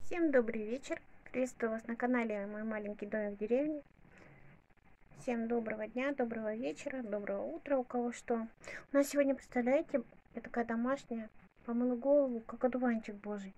Всем добрый вечер. Приветствую вас на канале «Мой маленький домик в деревне». Всем доброго дня, доброго вечера, доброго утра, у кого что. У нас сегодня, представляете, я такая домашняя, помыла голову, как одуванчик божий.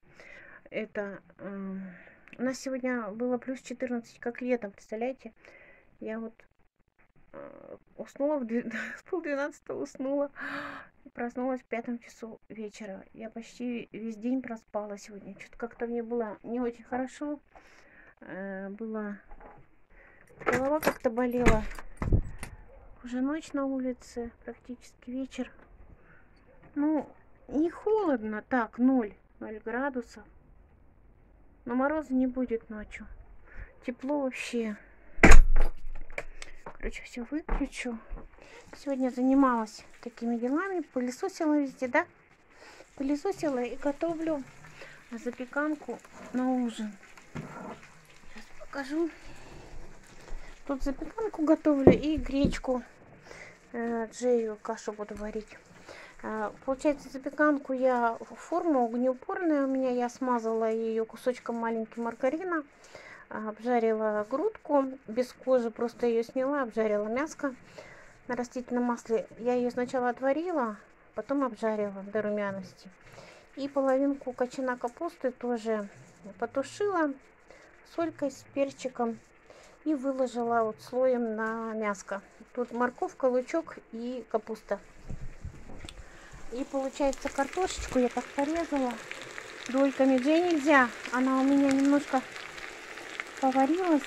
У нас сегодня было плюс 14, как летом, представляете. Я вот уснула в 11:30 уснула. Проснулась в 5 часу вечера. Я почти весь день проспала сегодня. Что-то как-то мне было не очень хорошо. Голова как-то болела. Уже ночь на улице, практически вечер. Ну, не холодно, так, 0 градусов. Но мороза не будет ночью. Тепло вообще. Короче, все выключу. Сегодня занималась такими делами. Пылесосила везде, да? Пылесосила и готовлю запеканку на ужин. Сейчас покажу. Тут запеканку готовлю и гречку Джею кашу буду варить. Получается, запеканку я в форму огнеупорная у меня. Я смазала ее кусочком маленьким маргарина. Обжарила грудку без кожи, просто ее сняла, обжарила мяско на растительном масле. Я ее сначала отварила, потом обжарила до румяности. И половинку кочана капусты тоже потушила солькой с перчиком и выложила вот слоем на мяско. Тут морковка, лучок и капуста. И получается, картошечку я так порезала дольками. Джей нельзя, она у меня немножко поварилась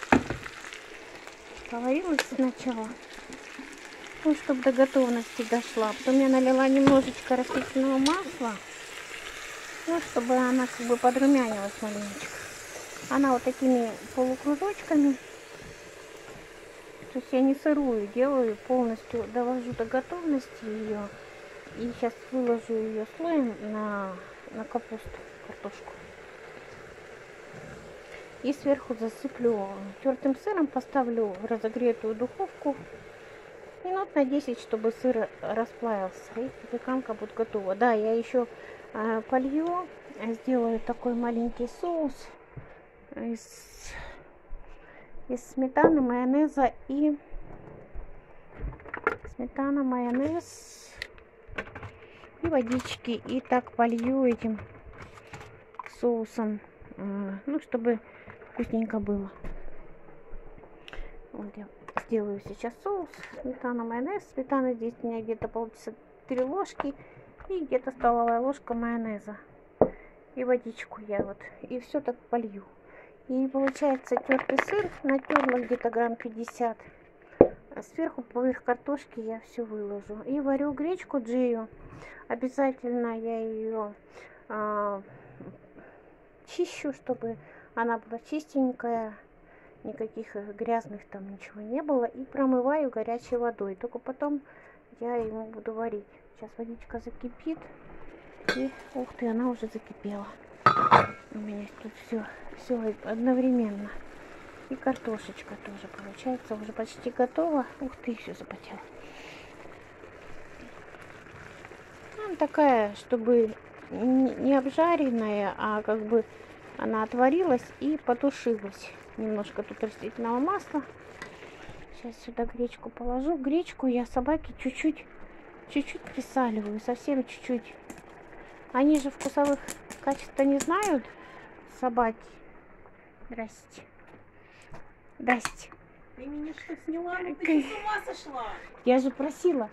сначала, ну, чтобы до готовности дошла. Потом я налила немножечко растительного масла, ну, чтобы она как бы подрумянилась маленечко. Она вот такими полукружочками, то есть я не сырую делаю, полностью довожу до готовности ее. И сейчас выложу ее слоем на капусту, картошку. И сверху засыплю тертым сыром, поставлю в разогретую духовку минут на 10, чтобы сыр расплавился. И запеканка будет готова. Да, я еще полью, сделаю такой маленький соус из сметаны, майонеза и майонез и водички. И так полью этим соусом, ну, чтобы вкусненько было. Вот я сделаю сейчас соус. Сметана, майонез. Сметана здесь у меня где-то получится 3 ложки. И где-то столовая ложка майонеза. И водичку я вот. И все так полью. И получается тертый сыр. Натерла где-то грамм 50. А сверху поверх картошки я все выложу. И варю гречку Джею. Обязательно я ее чищу, чтобы она была чистенькая, никаких грязных там ничего не было. И промываю горячей водой. Только потом я ему буду варить. Сейчас водичка закипит. И, ух ты, она уже закипела. У меня тут все одновременно. И картошечка тоже получается уже почти готова. Ух ты, все запотело. Она такая, чтобы не обжаренная, а как бы она отварилась и потушилась. Немножко тут растительного масла. Сейчас сюда гречку положу. Гречку я собаке чуть-чуть присаливаю, совсем чуть-чуть. Они же вкусовых качеств не знают, собаки. Здрасте. Здрасте. Ты меня что, сняла? Ну ты с ума сошла? Я же просила.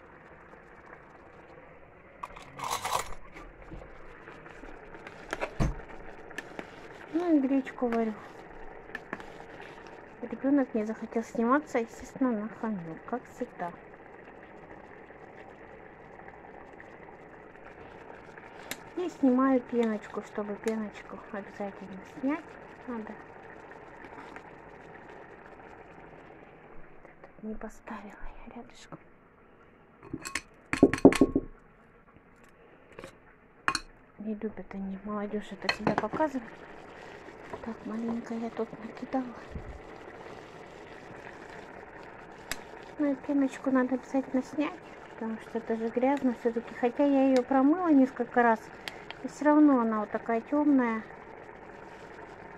Ну и гречку варю. Ребенок не захотел сниматься, естественно, нахамил, как всегда. И снимаю пеночку, чтобы пеночку обязательно снять надо. Не поставила я рядышком. Не любят они, молодежь, это себя показывать. Так, маленько я тут накидала. Ну и пеночку надо обязательно снять, потому что это же грязно все-таки. Хотя я ее промыла несколько раз, и все равно она вот такая темная.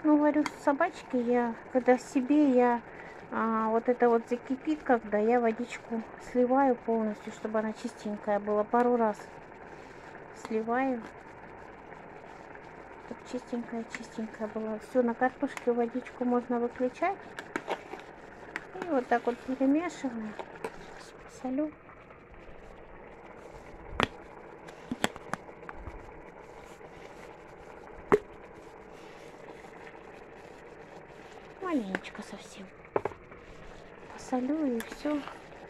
Ну, варю собачки я, когда себе я вот это вот закипит, когда я водичку сливаю полностью, чтобы она чистенькая была. Пару раз сливаю, чтобы чистенькая была. Все, на картошке водичку можно выключать. И вот так вот перемешиваю. Сейчас посолю. Маленечко совсем. Посолю и все.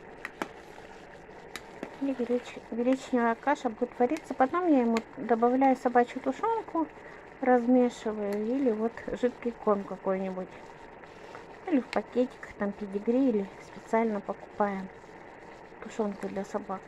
И гречневая каша будет вариться. Потом я ему добавляю собачью тушенку, размешиваю. Или вот жидкий корм какой-нибудь. Или в пакетиках, там педигри, или специально покупаем тушенку для собак.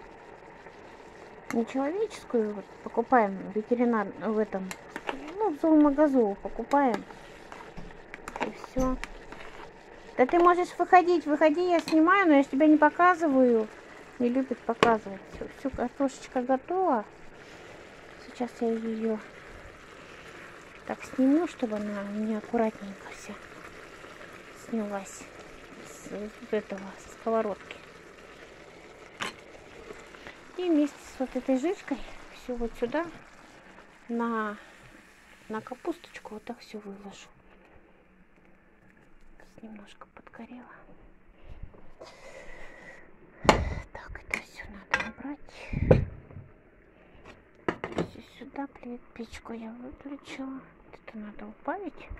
Не человеческую, вот, покупаем ветеринар в этом, ну, в зоомагазу покупаем. И все. Да ты можешь выходить, выходи, я снимаю, но я ж тебя не показываю. Не любит показывать. Все, картошечка готова. Сейчас я ее так сниму, чтобы она у меня аккуратненько вся снялась с этого, со сковородки. И вместе с вот этой жижкой все вот сюда на капусточку вот так все выложу. Немножко подгорело. Так, это все надо убрать. Все сюда, печку я выключила. Это надо убавить.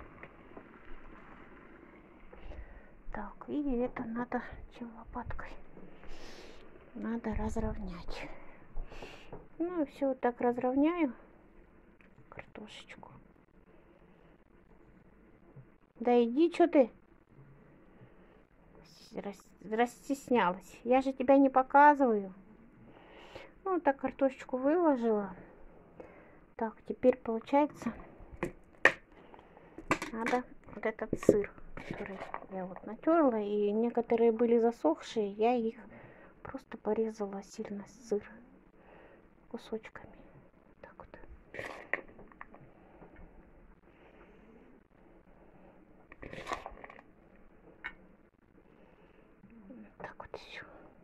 Так, и это надо чем лопаткой. Надо разровнять. Ну и все вот так разровняю картошечку. Да иди, что ты? Расстеснялась. Я же тебя не показываю. Ну, вот так картошечку выложила. Так, теперь получается надо вот этот сыр, который я вот натерла, и некоторые были засохшие, я их просто порезала сильно сыр кусочками. Так вот. Так вот все.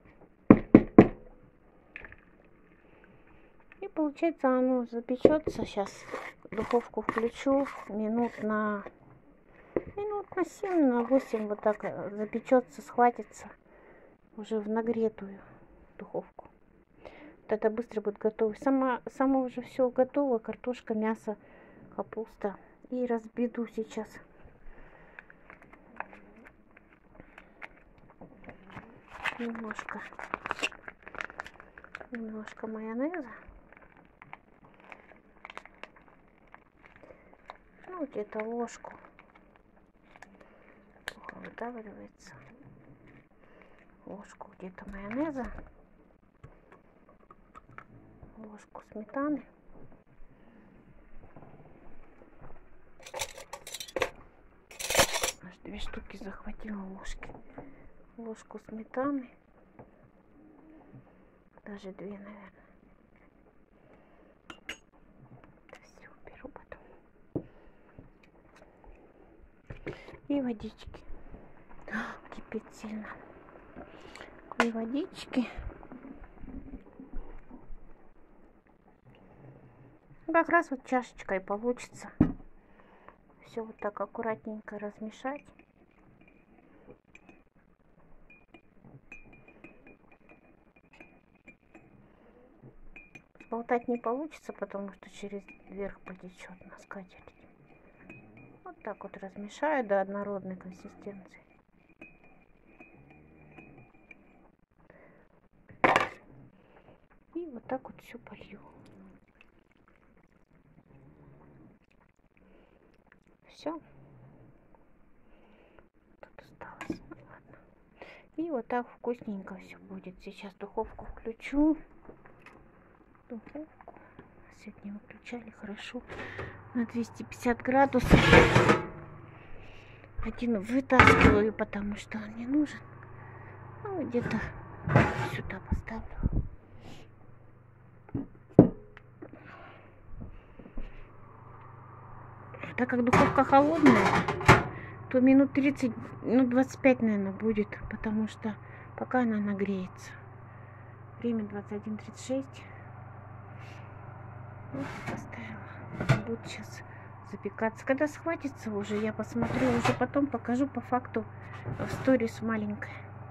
И получается оно запечется. Сейчас духовку включу минут на 7, на 8 вот так запечется, схватится уже в нагретую духовку. Вот это быстро будет готово. Само уже все готово. Картошка, мясо, капуста. И разбеду сейчас. Немножко майонеза. Ну, где-то ложку. Плохо выдавливается. Ложку где-то майонеза. Ложку сметаны. Аж 2 штуки захватила ложки. Ложку сметаны. Даже 2, наверное. Это все уберу потом. И водички. Кипит сильно. И водички. Как раз вот чашечкой получится. Все вот так аккуратненько размешать. Болтать не получится, потому что через верх потечет на скатерть. Вот так вот размешаю до однородной консистенции. И вот так вот все полью. Все. Тут осталось. Ну, ладно. И вот так вкусненько все будет. Сейчас духовку включу. Духовку. Сегодня выключали хорошо. На 250 градусов. Один вытаскиваю, потому что он не нужен. Ну, где-то сюда поставлю. Так как духовка холодная, то минут 30, ну 25, наверное, будет, потому что пока она нагреется. Время 21:36. Вот поставила. Будет сейчас запекаться. Когда схватится уже, я посмотрю, уже потом покажу по факту в сторис маленькое.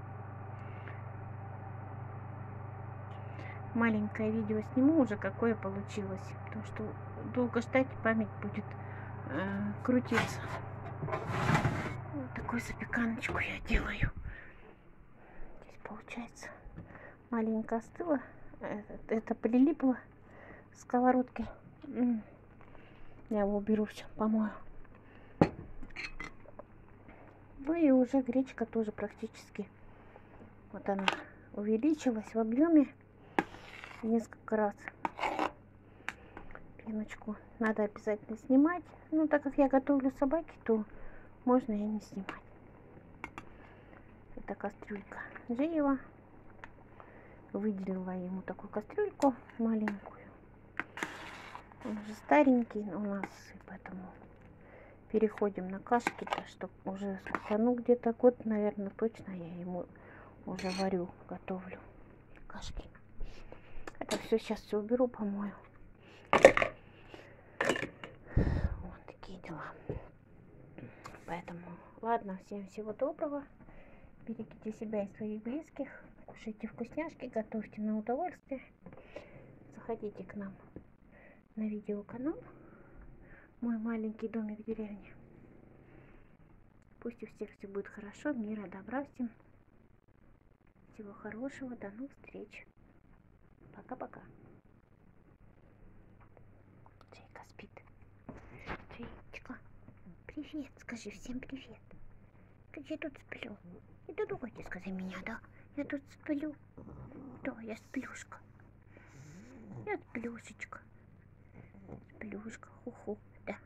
Маленькое видео сниму уже, какое получилось. Потому что долго ждать, память будет крутиться. Вот такую запеканочку я делаю. Здесь получается маленько остыло. Это прилипло сковородкой. Я его уберу, все, помою. Ну и уже гречка тоже практически. Вот она увеличилась в объеме несколько раз. Пеночку надо обязательно снимать. Ну, так как я готовлю собаке, то можно и не снимать. Это кастрюлька Джеева. Выделила ему такую кастрюльку маленькую. Он уже старенький у нас, и поэтому переходим на кашки-то, чтобы уже сколько, ну где-то год, наверное, точно я ему уже варю, готовлю кашки. Это все сейчас все уберу, помою. Вот такие дела. Поэтому, ладно, всем всего доброго. Берегите себя и своих близких. Кушайте вкусняшки, готовьте на удовольствие. Заходите к нам на видеоканал «Мой маленький домик в деревне». Пусть у всех все будет хорошо, мира, добра всем. Всего хорошего, до новых встреч. Пока-пока. Джейка спит. Джейчка, привет, скажи всем привет. Я тут сплю. Это думайте, скажи меня, да? Я тут сплю. Да, я сплюшка. Я сплюшечка. Сплюшка, ху-ху, да.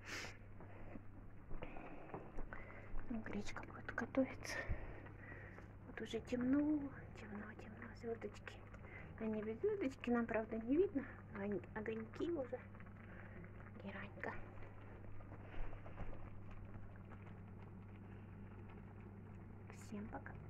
Ну, гречка будет готовиться. Вот уже темно, темно, звездочки. На небе звездочки нам, правда, не видно. Огоньки уже. Геранька. Всем пока.